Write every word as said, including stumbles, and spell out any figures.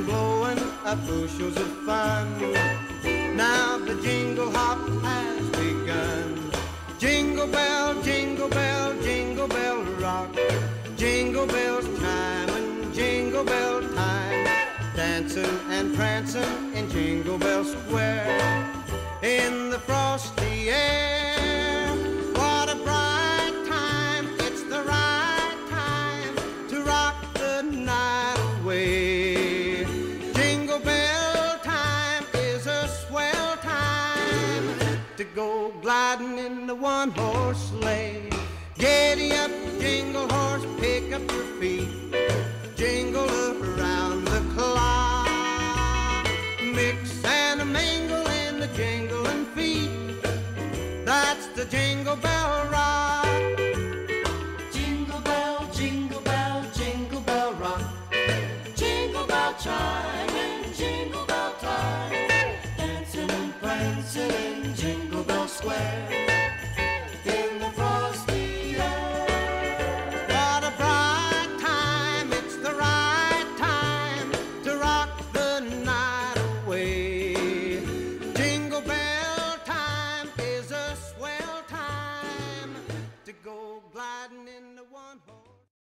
and blowing up bushels of fun. Now the jingle hop has begun. Jingle bell, jingle bell, jingle bell rock. Jingle bells chime and jingle bell time. Dancing and prancing in Jingle Bell Square. In the frosty air, what a bright time. It's the right time to rock the night away. Jingle bell time is a swell time to go gliding in the one-horse sleigh. Giddy up, jingle horse, pick up your feet. Jingle around the clock. Mix and a mingle in the jingling feet. That's the Jingle Bell Rock. Jingle bell, jingle bell, jingle bell rock. Jingle bell chime and jingle bell time. Dancing and prancing in Jingle Bell Square.